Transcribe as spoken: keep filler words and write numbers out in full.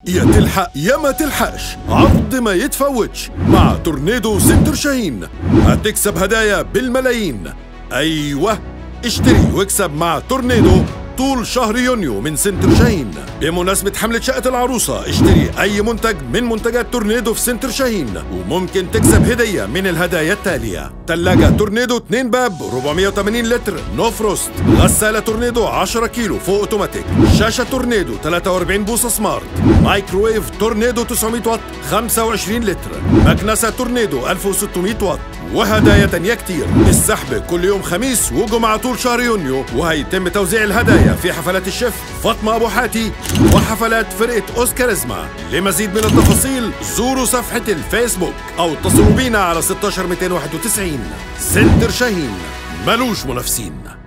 يا تلحق يا ما تلحقش، عرض ما يتفوتش مع تورنيدو سنتر شاهين. هتكسب هدايا بالملايين. ايوه، اشتري واكسب مع تورنيدو طول شهر يونيو من سنتر شاهين. بمناسبة حملة شقة العروسة اشتري أي منتج من منتجات تورنيدو في سنتر شاهين وممكن تكسب هدية من الهدايا التالية: تلاجة تورنيدو اتنين باب أربعمية وتمانين لتر نو فروست، غسالة تورنيدو عشرة كيلو فوق اوتوماتيك، شاشة تورنيدو تلاتة وأربعين بوصة سمارت، مايكروويف تورنيدو تسعمية واط خمسة وعشرين لتر، مكنسة تورنيدو ألف وستمية واط، وهدايا تانية كتير. السحب كل يوم خميس وجمعة طول شهر يونيو، وهيتم توزيع الهدايا في حفلات الشيف فاطمة أبو حاتي وحفلات فرقة أوسكاريزما. لمزيد من التفاصيل زوروا صفحة الفيسبوك أو اتصلوا بينا على ستاشر ميتين وواحد وتسعين. سنتر شاهين ملوش منافسين.